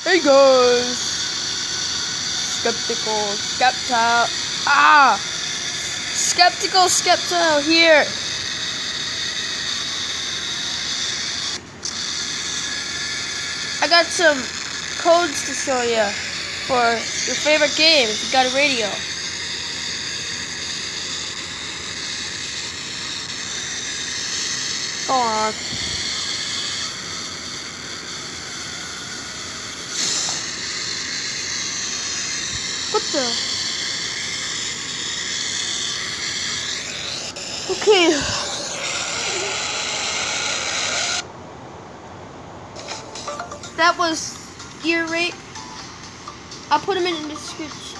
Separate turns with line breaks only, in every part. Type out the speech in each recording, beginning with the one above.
Hey guys! Skeptile here! I got some codes to show you for your favorite game if you got a radio. Go on. What the? Okay. That was ear rape. I'll put them in the description.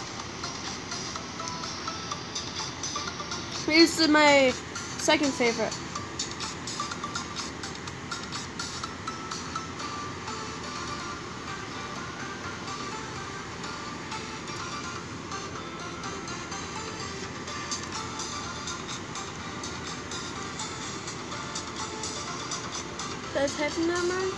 This is my second favorite. That's happening now, man.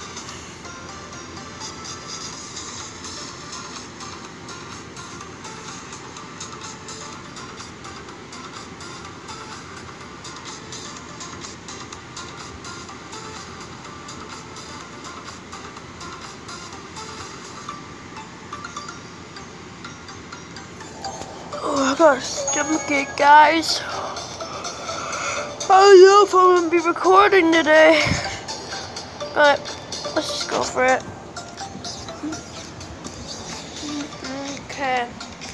Oh, I got a stomachache, guys. I don't know if I'm gonna be recording today, but let's just go for it. Okay.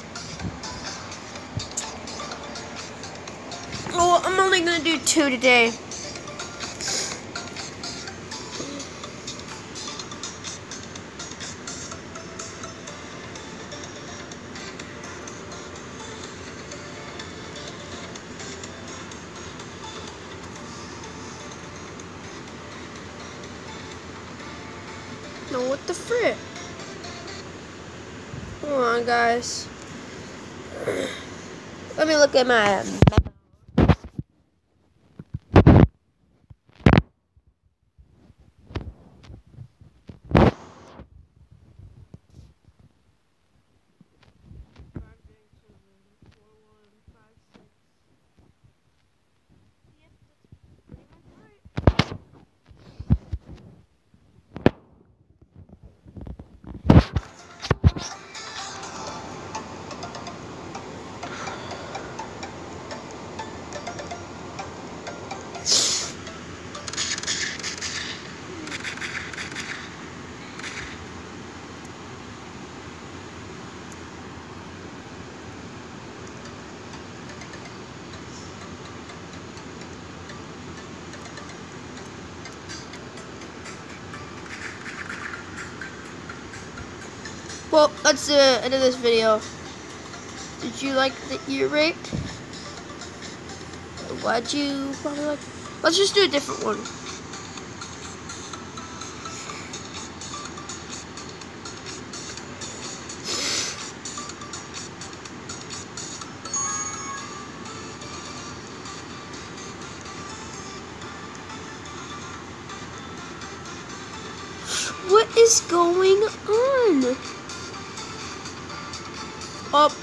Well, I'm only gonna do 2 today. No, what the frick? Hold on, guys. Let me look at my Well, that's the end of this video. Did you like the ear rape? Why'd you probably like? Let's just do a different one. What is going on? Oh.